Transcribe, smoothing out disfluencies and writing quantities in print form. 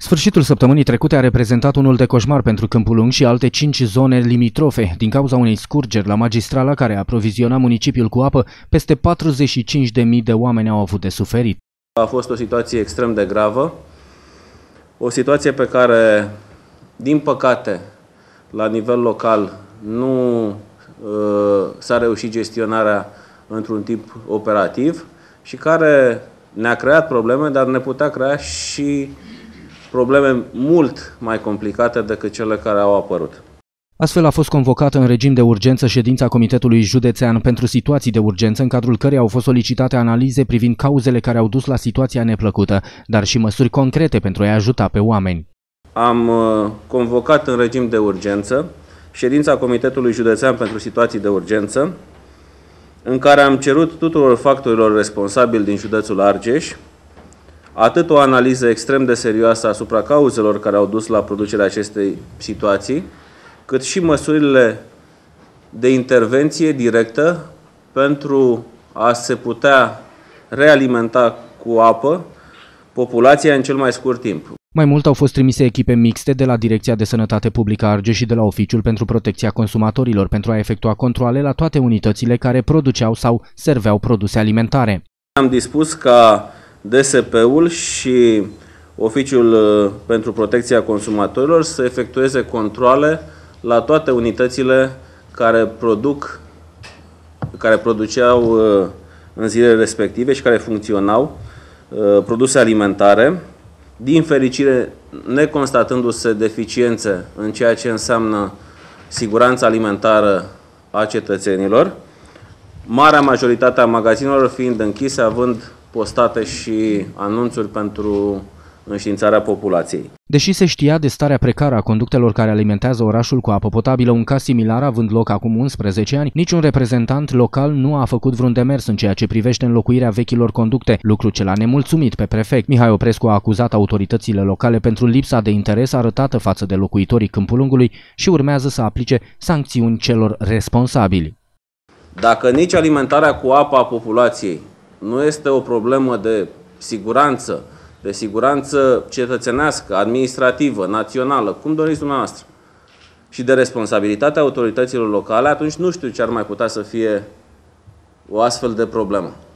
Sfârșitul săptămânii trecute a reprezentat unul de coșmar pentru Câmpul Lung și alte 5 zone limitrofe. Din cauza unei scurgeri la magistrala care aproviziona municipiul cu apă, peste 45.000 de oameni au avut de suferit. A fost o situație extrem de gravă, o situație pe care, din păcate, la nivel local nu s-a reușit gestionarea într-un timp operativ și care ne-a creat probleme, dar ne putea crea și probleme mult mai complicate decât cele care au apărut. Astfel a fost convocată în regim de urgență ședința Comitetului Județean pentru Situații de Urgență, în cadrul căreia au fost solicitate analize privind cauzele care au dus la situația neplăcută, dar și măsuri concrete pentru a-i ajuta pe oameni. Am convocat în regim de urgență ședința Comitetului Județean pentru Situații de Urgență, în care am cerut tuturor factorilor responsabili din județul Argeș atât o analiză extrem de serioasă asupra cauzelor care au dus la producerea acestei situații, cât și măsurile de intervenție directă pentru a se putea realimenta cu apă populația în cel mai scurt timp. Mai mult au fost trimise echipe mixte de la Direcția de Sănătate Publică Argeș și de la Oficiul pentru Protecția Consumatorilor pentru a efectua controale la toate unitățile care produceau sau serveau produse alimentare. Am dispus ca DSP-ul și Oficiul pentru Protecția Consumatorilor să efectueze controale la toate unitățile care produceau în zilele respective și care funcționau produse alimentare, din fericire neconstatându-se deficiențe în ceea ce înseamnă siguranța alimentară a cetățenilor, marea majoritate a magazinelor fiind închise, având postate și anunțuri pentru înștiințarea populației. Deși se știa de starea precară a conductelor care alimentează orașul cu apă potabilă, un caz similar având loc acum 11 ani, niciun reprezentant local nu a făcut vreun demers în ceea ce privește înlocuirea vechilor conducte, lucru ce l-a nemulțumit pe prefect. Mihai Oprescu a acuzat autoritățile locale pentru lipsa de interes arătată față de locuitorii Câmpul Lungului și urmează să aplice sancțiuni celor responsabili. Dacă nici alimentarea cu apă a populației nu este o problemă de siguranță cetățenească, administrativă, națională, cum doriți dumneavoastră, și de responsabilitatea autorităților locale, atunci nu știu ce ar mai putea să fie o astfel de problemă.